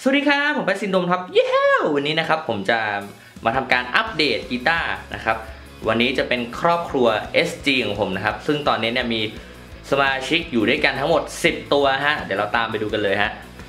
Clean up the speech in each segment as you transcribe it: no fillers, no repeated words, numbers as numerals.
สวัสดีครับผมเป็นซินโดมครับเย้วันนี้นะครับผมจะมาทำการอัปเดตกีตาร์นะครับวันนี้จะเป็นครอบครัว SG ของผมนะครับซึ่งตอนนี้เนี่ยมีสมาชิกอยู่ด้วยกันทั้งหมด10ตัวฮะเดี๋ยวเราตามไปดูกันเลยฮะ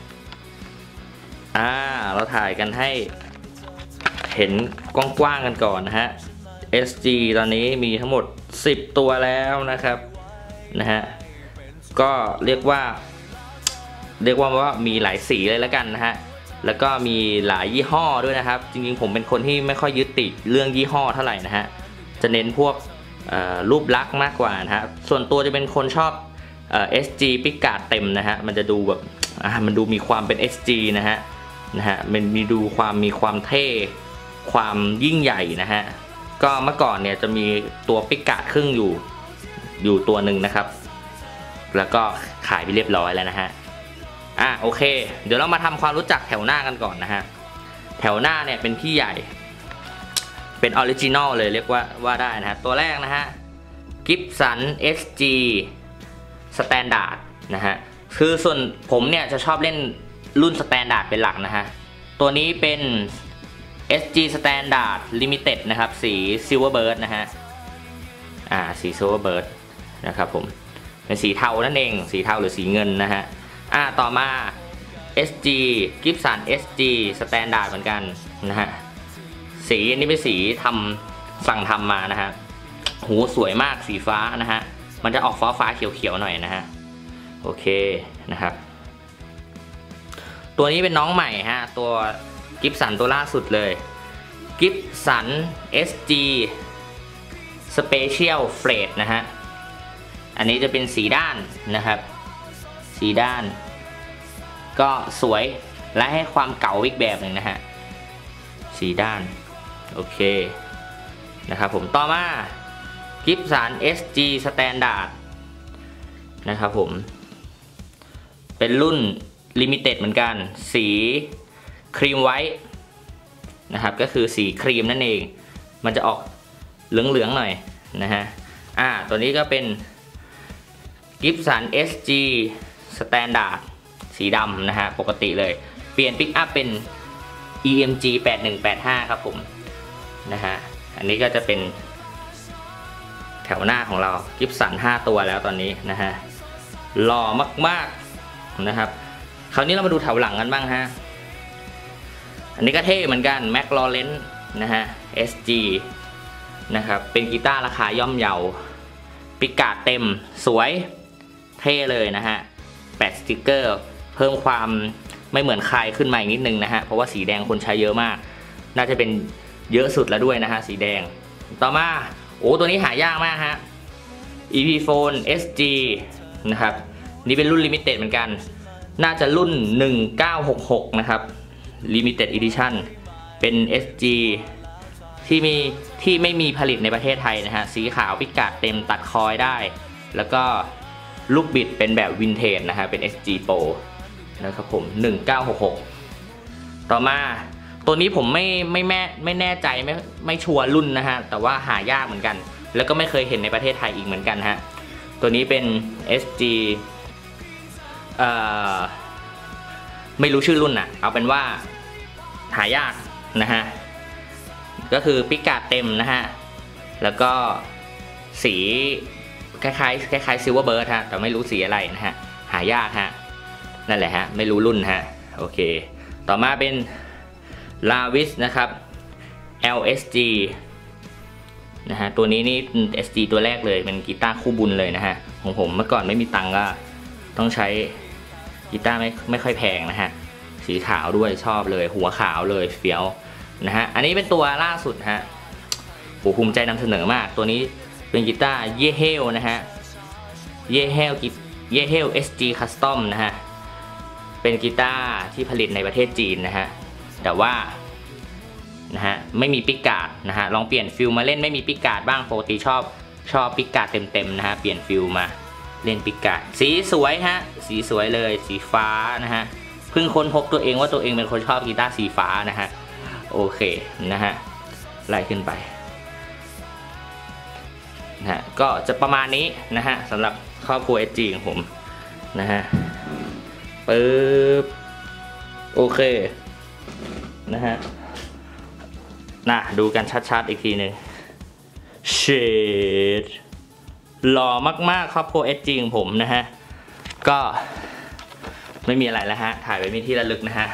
เราถ่ายกันให้เห็นกว้างๆกันก่อนนะฮะ SG ตอนนี้มีทั้งหมด10ตัวแล้วนะครับนะฮะก็เรียกว่ามีหลายสีเลยแล้วกันนะฮะแล้วก็มีหลายยี่ห้อด้วยนะครับจริงๆผมเป็นคนที่ไม่ค่อยยึดติดเรื่องยี่ห้อเท่าไหร่นะฮะจะเน้นพวกรูปลักษณ์มากกว่านะฮะส่วนตัวจะเป็นคนชอบSG ปิกาดเต็มนะฮะมันจะดูแบบมันดูมีความเป็น SG นะฮะมันมีความเท่ความยิ่งใหญ่นะฮะก็เมื่อก่อนเนี่ยจะมีตัวปิกาดครึ่งอยู่ตัวหนึ่งนะครับแล้วก็ขายไปเรียบร้อยแล้วนะฮะโอเคเดี๋ยวเรามาทำความรู้จักแถวหน้ากันก่อนนะฮะแถวหน้าเนี่ยเป็นพี่ใหญ่เป็นออริจินอลเลยเรียกว่าได้นะฮะตัวแรกนะฮะ Gibson SG Standard นะฮะคือส่วนผมเนี่ยจะชอบเล่นรุ่น Standard เป็นหลักนะฮะตัวนี้เป็น SG Standard Limited นะครับสี Silverbird นะฮะสี Silverbird นะครับผมเป็นสีเทานั่นเองสีเทาหรือสีเงินนะฮะต่อมา SG Gibson SG Standard เหมือนกันนะฮะสีอันนี้เป็นสีสั่งทำมานะฮะหูสวยมากสีฟ้านะฮะมันจะออกฟ้าเขียวหน่อยนะฮะโอเคนะครับตัวนี้เป็นน้องใหม่ฮะตัว Gibson ตัวล่าสุดเลย Gibson SG Special Fret นะฮะอันนี้จะเป็นสีด้านนะครับสีด้านก็สวยและให้ความเก๋าอีกแบบหนึ่งนะฮะสีด้านโอเคนะครับผมต่อมา Gibson SG Standard นะครับผมเป็นรุ่น Limited เหมือนกันสีครีมไวท์นะครับก็คือสีครีมนั่นเองมันจะออกเหลืองๆหน่อยนะฮะตัวนี้ก็เป็นGibson SG Standard สีดำนะฮะปกติเลยเปลี่ยนปิกอัพเป็น EMG 8185ครับผมนะฮะอันนี้ก็จะเป็นแถวหน้าของเรา Gibson 5 ตัวแล้วตอนนี้นะฮะหล่อมากๆนะครับคราวนี้เรามาดูแถวหลังกันบ้างฮะอันนี้ก็เท่เหมือนกัน McLaren นะฮะ SG นะครับเป็นกีตาร์ราคาย่อมเยาปิกาดเต็มสวยเท่เลยนะฮะแปะสติกเกอร์เพิ่มความไม่เหมือนใครขึ้นมาอีกนิดนึงนะฮะเพราะว่าสีแดงคนใช้เยอะมากน่าจะเป็นเยอะสุดแล้วด้วยนะฮะสีแดงต่อมาตัวนี้หายากมากฮะ Epiphone SG นะครับนี่เป็นรุ่น Limited เหมือนกันน่าจะรุ่น1966นะครับ Limited Edition เป็น SG ที่ไม่มีผลิตในประเทศไทยนะฮะสีขาวพิกัดเต็มตัดคอยได้แล้วก็ลูกบิดเป็นแบบวินเทจนะฮะเป็น SG Pro นะครับผม1966ต่อมาตัวนี้ผมไม่แน่ใจไม่ชัวร์รุ่นนะฮะแต่ว่าหายากเหมือนกันแล้วก็ไม่เคยเห็นในประเทศไทยอีกเหมือนกันฮะตัวนี้เป็น SG ไม่รู้ชื่อรุ่นน่ะเอาเป็นว่าหายากนะฮะก็คือพิกัดเต็มนะฮะแล้วก็สีคล้ายซิลเวอร์เบิร์ดฮะแต่ไม่รู้สีอะไรนะฮะหายากฮะนั่นแหละฮะไม่รู้รุ่นฮะโอเคต่อมาเป็น Lavis นะครับ LSG นะฮะตัวนี้นี่ SG ตัวแรกเลยเป็นกีตาร์คู่บุญเลยนะฮะของผมเมื่อก่อนไม่มีตังค์ก็ต้องใช้กีตาร์ไม่ค่อยแพงนะฮะสีขาวด้วยชอบเลยหัวขาวเลยเฟี้ยวนะฮะอันนี้เป็นตัวล่าสุดฮะภูมิใจนำเสนอมากตัวนี้เป็นกีตาร์เย่เฮลนะฮะเย่เฮล SG Custom นะฮะเป็นกีตาร์ที่ผลิตในประเทศจีนนะฮะแต่ว่านะฮะไม่มีปิกาดนะฮะลองเปลี่ยนฟิลมาเล่นไม่มีปิกาดบ้างปกติชอบปิกาดเต็มนะฮะเปลี่ยนฟิลมาเล่นปิกาดสีสวยฮะสีสวยเลยสีฟ้านะฮะเพิ่งค้นพบตัวเองว่าตัวเองเป็นคนชอบกีตาร์สีฟ้านะฮะโอเคนะฮะไล่ขึ้นไปนะฮะก็จะประมาณนี้นะฮะสำหรับครอบครัว SG ของผมนะฮะปึ๊บโอเคนะฮะดูกันชัดๆอีกทีหนึ่งเชดหล่อมากๆครับโปร SG ของผมนะฮะก็ไม่มีอะไรแล้วฮะถ่ายไว้มีที่ระลึกนะฮะ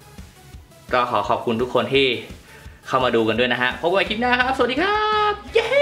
ก็ขอขอบคุณทุกคนที่เข้ามาดูกันด้วยนะฮะพบกันใหม่คลิปหน้าครับสวัสดีครับเย้